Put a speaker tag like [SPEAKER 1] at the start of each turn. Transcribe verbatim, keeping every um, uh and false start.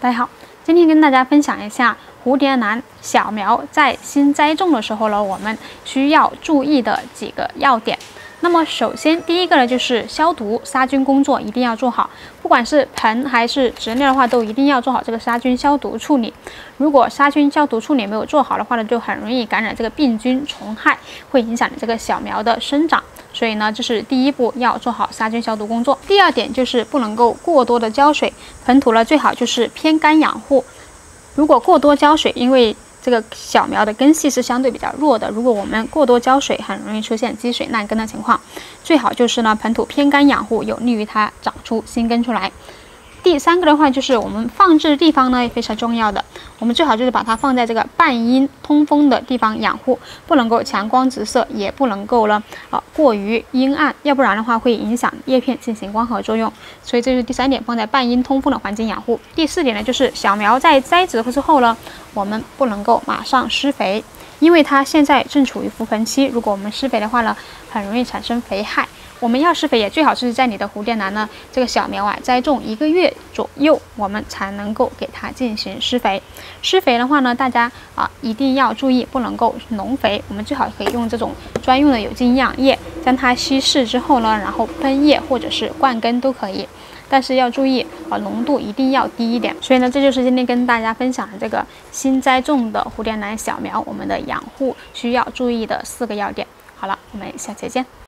[SPEAKER 1] 大家好，今天跟大家分享一下蝴蝶兰小苗在新栽种的时候呢，我们需要注意的几个要点。那么首先第一个呢，就是消毒杀菌工作一定要做好，不管是盆还是植内的话，都一定要做好这个杀菌消毒处理。如果杀菌消毒处理没有做好的话呢，就很容易感染这个病菌虫害，会影响你这个小苗的生长。所以呢，这是第一步，要做好杀菌消毒工作。第二点就是不能够过多的浇水，盆土呢最好就是偏干养护。如果过多浇水，因为这个小苗的根系是相对比较弱的，如果我们过多浇水，很容易出现积水烂根的情况。最好就是呢，盆土偏干养护，有利于它长出新根出来。第三个的话，就是我们放置地方呢也非常重要的，我们最好就是把它放在这个半阴通风的地方养护，不能够强光直射，也不能够呢啊过于阴暗，要不然的话会影响叶片进行光合作用。所以这是第三点，放在半阴通风的环境养护。第四点呢，就是小苗在栽植之后呢，我们不能够马上施肥，因为它现在正处于浮盆期，如果我们施肥的话呢，很容易产生肥害。我们要施肥也最好是在你的蝴蝶兰呢这个小苗啊栽种一个月左右，我们才能够给它进行施肥。施肥的话呢，大家啊一定要注意，不能够农肥，我们最好可以用这种专用的有机营养液，将它稀释之后呢，然后喷叶或者是灌根都可以。但是要注意啊，浓度一定要低一点。所以呢，这就是今天跟大家分享的这个新栽种的蝴蝶兰小苗，我们的养护需要注意的四个要点。好了，我们下期见。